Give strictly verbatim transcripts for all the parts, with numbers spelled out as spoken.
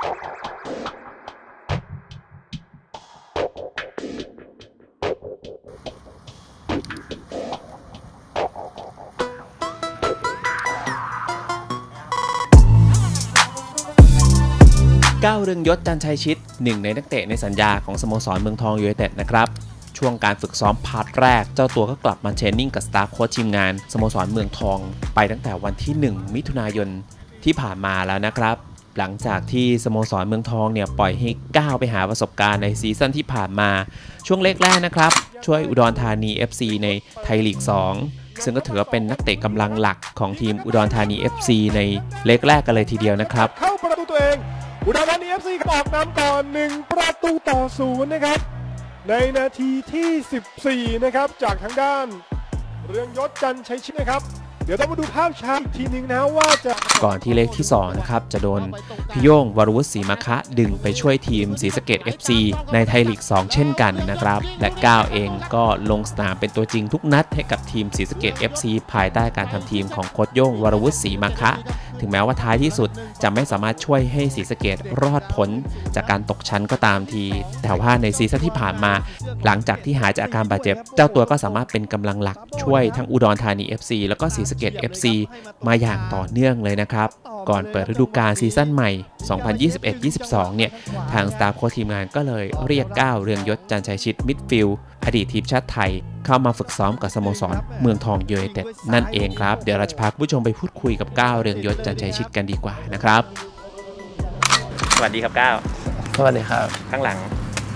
ก้าวเรืองยศ จันชัยชิตหนึ่งในนักเตะในสัญญาของสโมสรเมืองทองยูไนเต็ดนะครับช่วงการฝึกซ้อมพาร์ทแรกเจ้าตัวก็กลับมาเทรนนิ่งกับสตาฟโค้ชทีมงานสโมสรเมืองทองไปตั้งแต่วันที่หนึ่งมิถุนายนที่ผ่านมาแล้วนะครับหลังจากที่สโมสรเมืองทองเนี่ยปล่อยให้ก้าวไปหาประสบการณ์ในซีซั่นที่ผ่านมาช่วงเล็กแรกนะครับช่วยอุดรธานี เอฟ ซี ในไทยลีกสองซึ่งก็ถือว่าเป็นนักเตะกำลังหลักของทีมอุดรธานี เอฟ ซี ในเล็กแรกกันเลยทีเดียวนะครับเข้าประตูตัวเองอุดรธานี เอฟ ซี ออกนำก่อนหนึ่งประตูต่อศูนย์นะครับในนาทีที่สิบสี่นะครับจากทางด้านเรืองยศ จันชัยชิตนะครับเดี๋ยวต้องมาดูภาพช้าอีกทีนึงนะว่าจะก่อนที่เลขที่สองนะครับจะโดนพี่โย่งวรวุฒิศรีมาคะดึงไปช่วยทีมศรีสะเกษ เอฟ ซี ในไทยลีกสองเช่นกันนะครับและก้าวเองก็ลงสนามเป็นตัวจริงทุกนัดให้กับทีมศรีสะเกษ เอฟ ซี ภายใต้การทำทีมของโค้ชโย่งวรวุฒิศรีมาคะถึงแม้ว่าท้ายที่สุดจะไม่สามารถช่วยให้ศรีสะเกษรอดพ้นจากการตกชั้นก็ตามทีแต่ว่าในซีซั่นที่ผ่านมาหลังจากที่หายจากอาการบาดเจ็บเจ้าตัวก็สามารถเป็นกำลังหลักช่วยทั้งอุดรธานี เอฟ ซี แล้วก็ศรีสะเกษ เอฟ ซี มาอย่างต่อเนื่องเลยนะครับก่อนเปิดฤดูกาลซีซั่นใหม่ สองพันยี่สิบเอ็ด ยี่สิบสอง เนี่ยทางสตาฟโค้ชทีมงานก็เลยเรียกก้าวเรืองยศ จันชัยชิตมิดฟิลด์อดีตทีมชาติไทยเข้ามาฝึกซ้อมกับสโมสรเมืองทองยูไนเต็ดนั่นเองครับเดี๋ยวเราจะพาคุณผู้ชมไปพูดคุยกับก้าวเรืองยศ จันชัยชิตกันดีกว่านะครับสวัสดีครับก้าวสวัสดีครับข้างหลัง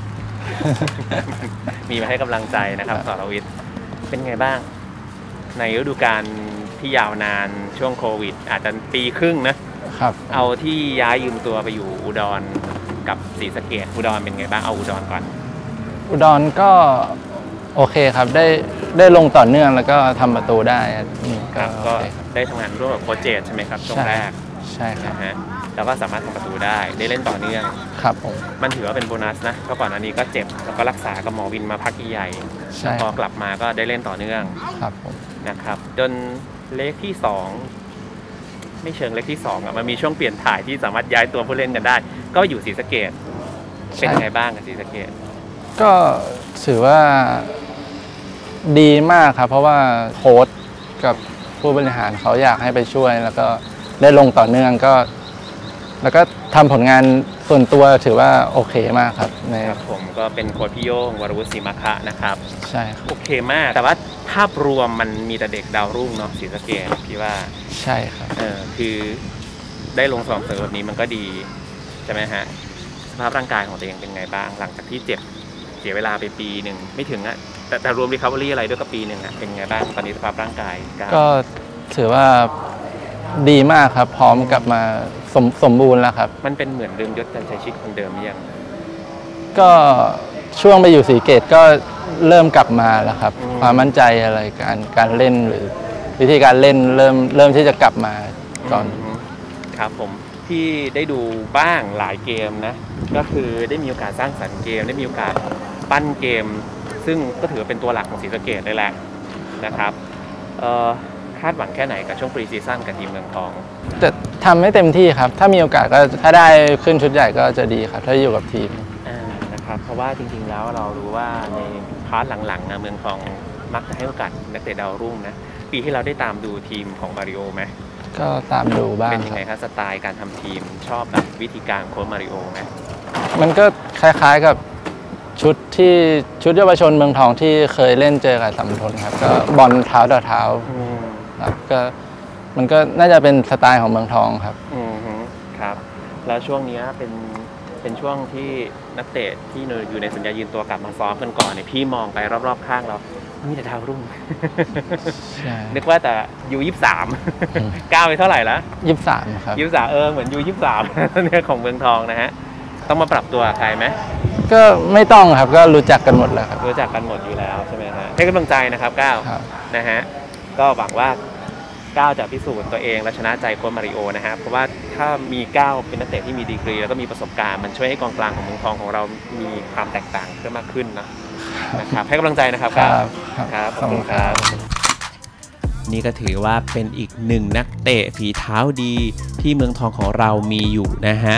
มีมาให้กำลังใจนะครับสรวิทย์เป็นไงบ้างในฤดูกาลที่ยาวนานช่วงโควิดอาจจะปีครึ่งนะครับเอาที่ย้ายยืมตัวไปอยู่อุดรกับศรีสะเกษอุดรเป็นไงบ้างเอาอุดรก่อนอุดรก็โอเคครับได้ได้ลงต่อเนื่องแล้วก็ทำประตูได้ครับก็ได้ทำงานร่วมกับโค้ชเจตใช่ไหมครับช่วงแรกใช่ครับฮะแล้วก็สามารถทำประตูได้ได้เล่นต่อเนื่องครับผมมันถือว่าเป็นโบนัสนะเพราะก่อนอันนี้ก็เจ็บแล้วก็รักษากับหมอวินมาพักใหญ่แล้วพอกลับมาก็ได้เล่นต่อเนื่องครับผมนะครับจนเลขที่สองไม่เชิงเลขที่สองอ่ะมันมีช่วงเปลี่ยนถ่ายที่สามารถย้ายตัวผู้เล่นกันได้ก็อยู่ศรีสะเกษเป็นไงบ้างกับศรีสะเกษก็ถือว่าดีมากครับเพราะว่าโค้ชกับผู้บริหารเขาอยากให้ไปช่วยแล้วก็ได้ลงต่อเนื่องก็แล้วก็ทำผลงานส่วนตัวถือว่าโอเคมากครับครับผมก็เป็นโค้ชพี่โย่งวรวุฒิศรีมาคะนะครับใช่ครับโอเคมากแต่ว่าภาพรวมมันมีแต่เด็กดาวรุ่งเนาะศรีสะเกษพี่ว่าใช่ครับเออคือได้ลงซ้อมเสริมแบบนี้มันก็ดีใช่ไหมฮะสภาพร่างกายของตัวเองเป็นไงบ้างหลังจากที่เจ็บเสียเวลาไปปีหนึ่งไม่ถึงอะแต่แต่รวมรีคัฟเวอรี่อะไรด้วยก็ปีหนึ่งอะเป็นไงบ้างตอนนี้สภาพร่างกายก็ถือว่าดีมากครับพร้อมกลับมาสมสมบูรณ์แล้วครับมันเป็นเหมือนเรืองยศ จันชัยชิตคนเดิมยังก็ช่วงไปอยู่ศรีเกษก็เริ่มกลับมาแล้วครับความมั่นใจอะไรการการเล่นหรือวิธีการเล่นเริ่มเริ่มที่จะกลับมาก่อนครับผมที่ได้ดูบ้างหลายเกมนะก็คือได้มีโอกาสสร้างสรรค์เกมได้มีโอกาสปั้นเกมซึ่งก็ถือเป็นตัวหลักของศรีสะเกษเลยแหละนะครับคาดหวังแค่ไหนกับช่วงปรีซีซั่นกับทีมเมืองทองแต่ทำให้เต็มที่ครับถ้ามีโอกาสก็ถ้าได้ขึ้นชุดใหญ่ก็จะดีครับถ้าอยู่กับทีมนะครับเพราะว่าจริงๆแล้วเรารู้ว่าในพาร์ทหลังๆนะเมืองทองมักจะให้โอกาสนักเตะดาวรุ่งนะปีที่เราได้ตามดูทีมของมาริโอไหมก็ตามดูบ้างเป็นยังไงครับสไตล์การทำทีมชอบแบบวิธีการโค้ชมาริโอไหมมันก็คล้ายๆกับชุดที่ชุดเยาวชนเมืองทองที่เคยเล่นเจอกับสัมพลครับก็บอลเท้าต่อเท้าครับก็มันก็น่าจะเป็นสไตล์ของเมืองทองครับอืมครับแล้วช่วงนี้เป็นเป็นช่วงที่นักเตะที่อยู่ในสัญญายืนตัวกลับมาซ้อมกันก่อนเนี่ยพี่มองไปรอบๆข้างเรามีแต่ดาวรุ่งนึกว่าแต่ยูยี่สิบสามก้าวไปเท่าไหร่แล้วยี่สิบสามครับยี่สิบสามเออเหมือนยูยี่สิบสามเนี่ยของเมืองทองนะฮะต้องมาปรับตัวใครไหมก็ไม่ต้องครับก็รู้จักกันหมดแล้วครับรู้จักกันหมดอยู่แล้วใช่ไหมฮะให้กำลังใจนะครับก้าวนะฮะก็หวังว่าก้าวจะพิสูจน์ตัวเองและชนะใจโค้ชมาริโอนะฮะเพราะว่าถ้ามีก้าวเป็นนักเตะที่มีดีกรีแล้วก็มีประสบการณ์มันช่วยให้กองกลางของเมืองทองของเรามีความแตกต่างเพิ่มมากขึ้นนะนะครับให้กำลังใจนะครับก้าวครับขอบคุณครับนี่ก็ถือว่าเป็นอีกหนึ่งนักเตะฝีเท้าดีที่เมืองทองของเรามีอยู่นะฮะ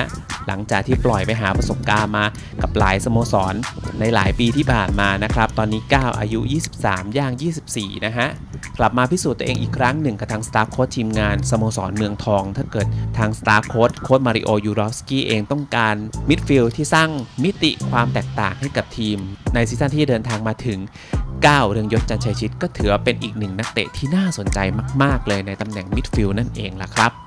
หลังจากที่ปล่อยไปหาประสบการณ์มากับหลายสโมสรในหลายปีที่ผ่านมานะครับตอนนี้ก้าวอายุยี่สิบสามย่างยี่สิบสี่นะฮะกลับมาพิสูจน์ตัวเองอีกครั้งหนึ่งกับทางสตาฟโค้ชทีมงานสโมสรเมืองทองถ้าเกิดทางสตาฟโค้ชโค้ชมาริโอยูรอฟสกี้เองต้องการมิดฟิลด์ที่สร้างมิติความแตกต่างให้กับทีมในซีซั่นที่เดินทางมาถึงก้าวเรืองยศจันทร์ชัยชิตก็ถือว่าเป็นอีกหนึ่งนักเตะที่น่าสนใจมากๆเลยในตำแหน่งมิดฟิลด์นั่นเองล่ะครับ